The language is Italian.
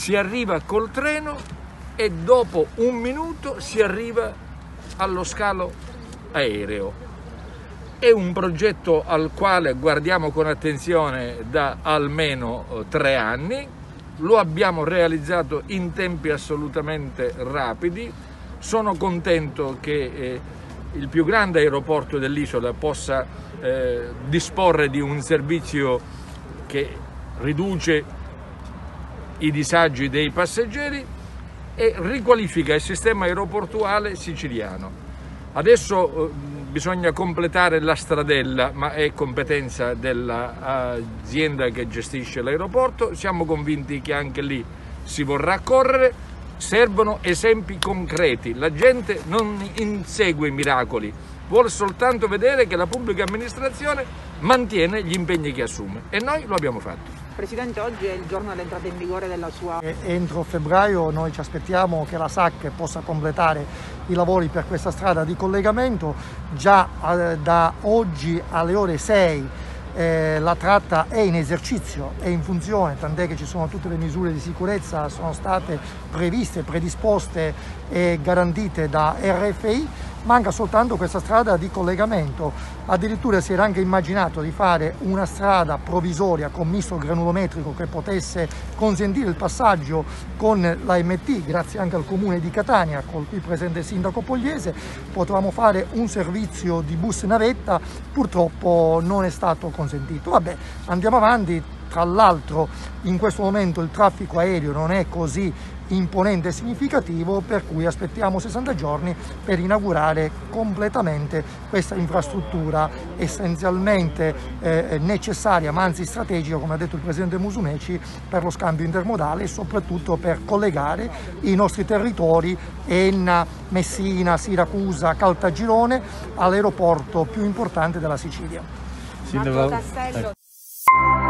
si arriva col treno e dopo un minuto si arriva allo scalo aereo. È un progetto al quale guardiamo con attenzione da almeno 3 anni, lo abbiamo realizzato in tempi assolutamente rapidi. Sono contento che il più grande aeroporto dell'isola possa disporre di un servizio che riduce i disagi dei passeggeri e riqualifica il sistema aeroportuale siciliano. Adesso bisogna completare la stradella, ma è competenza dell'azienda che gestisce l'aeroporto. Siamo convinti che anche lì si vorrà correre. Servono esempi concreti. La gente non insegue miracoli, vuole soltanto vedere che la pubblica amministrazione mantiene gli impegni che assume, e noi lo abbiamo fatto. Presidente, oggi è il giorno dell'entrata in vigore della sua... Entro febbraio noi ci aspettiamo che la SAC possa completare i lavori per questa strada di collegamento. Già da oggi alle ore 6 la tratta è in esercizio, è in funzione, tant'è che ci sono tutte le misure di sicurezza, sono state previste, predisposte e garantite da RFI. Manca soltanto questa strada di collegamento. Addirittura si era anche immaginato di fare una strada provvisoria con misto granulometrico che potesse consentire il passaggio con l'AMT, grazie anche al comune di Catania, con cui presente il sindaco Pogliese. Potevamo fare un servizio di bus navetta, purtroppo non è stato consentito. Vabbè, andiamo avanti. Tra l'altro in questo momento il traffico aereo non è così imponente e significativo, per cui aspettiamo 60 giorni per inaugurare completamente questa infrastruttura essenzialmente necessaria, ma anzi strategica, come ha detto il presidente Musumeci, per lo scambio intermodale e soprattutto per collegare i nostri territori Enna, Messina, Siracusa, Caltagirone all'aeroporto più importante della Sicilia. Sindaco Castello.